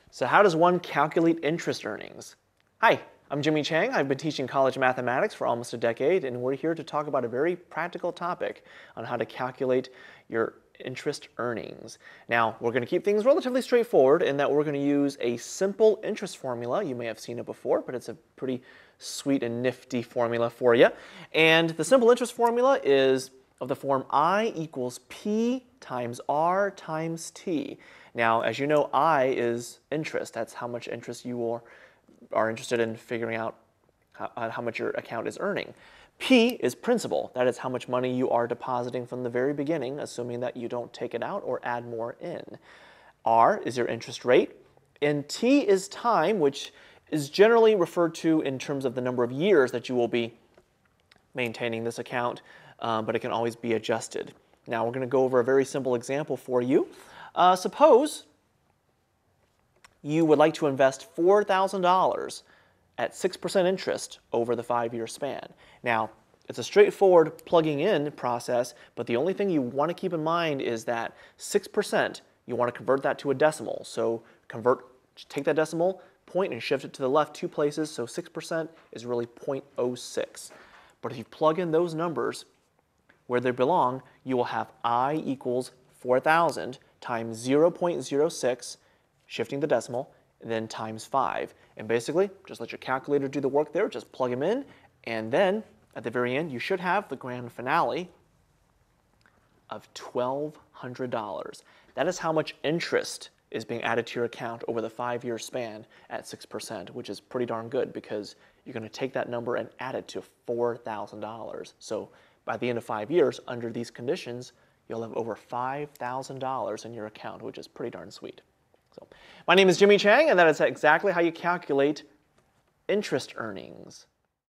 So how does one calculate interest earnings? Hi, I'm Jimmy Chang. I've been teaching college mathematics for almost a decade, and we're here to talk about a very practical topic on how to calculate your interest earnings. Now, we're going to keep things relatively straightforward in that we're going to use a simple interest formula. You may have seen it before, but it's a pretty sweet and nifty formula for you. And the simple interest formula is of the form I equals P times R times T. Now, as you know, I is interest. That's how much interest you are interested in figuring out how much your account is earning. P is principal. That is how much money you are depositing from the very beginning, assuming that you don't take it out or add more in. R is your interest rate. And T is time, which is generally referred to in terms of the number of years that you will be maintaining this account, but it can always be adjusted. Now we're going to go over a very simple example for you. Suppose you would like to invest $4,000 at 6% interest over the 5-year span. Now, it's a straightforward plugging in process, but the only thing you want to keep in mind is that 6%, you want to convert that to a decimal. So take that decimal point and shift it to the left 2 places, so 6% is really 0.06. But if you plug in those numbers where they belong, you will have I equals 4,000 times 0.06, shifting the decimal, and then times 5. And basically, just let your calculator do the work there, just plug them in, and then at the very end, you should have the grand finale of $1,200. That is how much interest is being added to your account over the 5-year span at 6%, which is pretty darn good because you're going to take that number and add it to $4,000. So by the end of 5 years, under these conditions, you'll have over $5,000 in your account, which is pretty darn sweet. So, my name is Jimmy Chang, and that is exactly how you calculate interest earnings.